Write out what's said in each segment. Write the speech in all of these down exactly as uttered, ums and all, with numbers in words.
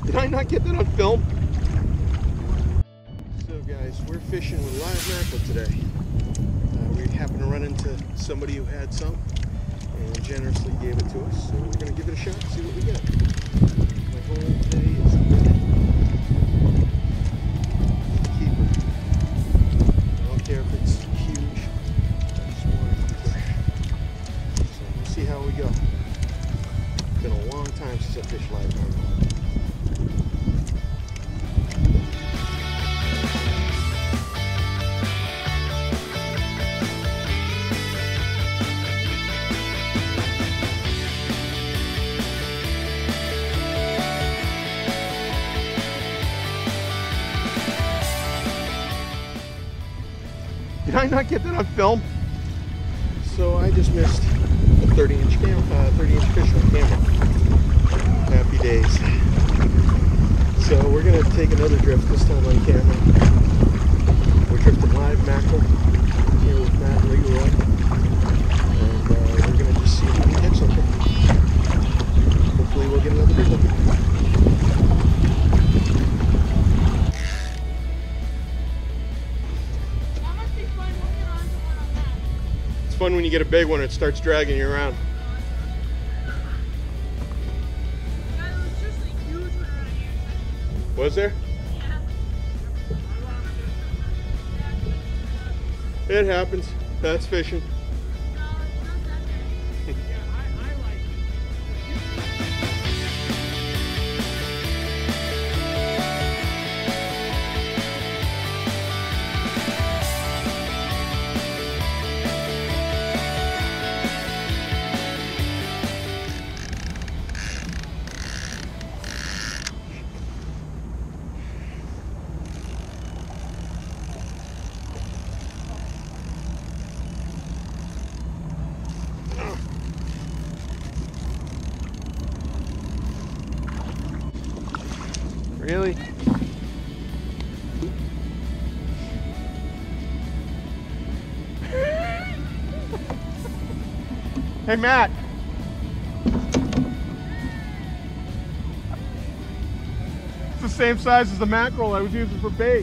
Did I not get that on film? So guys, we're fishing with live mackerel today. Uh, we happened to run into somebody who had some and generously gave it to us. So we're going to give it a shot and see what we get. My goal today is to get it. Keeper. I don't care if it's huge. I just want it to push. So we'll see how we go. It's been a long time since I fished live mackerel. Did I not get that on film? So I just missed a thirty inch cam, uh, thirty inch fish on camera. Happy days. So we're gonna take another drift this time on camera. We're drifting live mackerel here with Matt and Leroy, and uh, we're gonna just see if we can catch something. Hopefully we'll get another big one. Fun when you get a big one, it starts dragging you around. Was there? It happens. That's fishing. Really? Hey, Matt. It's the same size as the mackerel I was using for bait.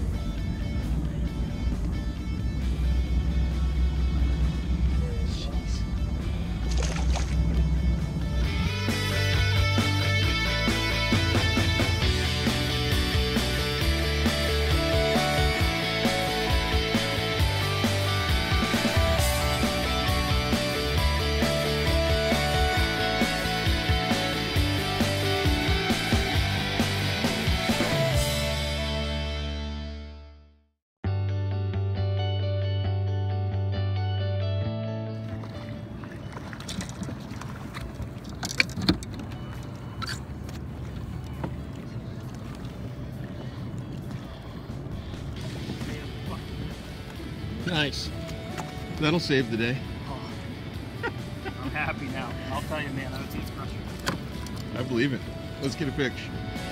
Nice. That'll save the day. Oh. I'm happy now. I'll tell you, man, I would say it's crushing. I believe it. Let's get a picture.